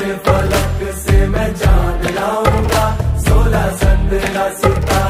फलक से मैं जान लाऊंगा, 16 संद्रा सितारे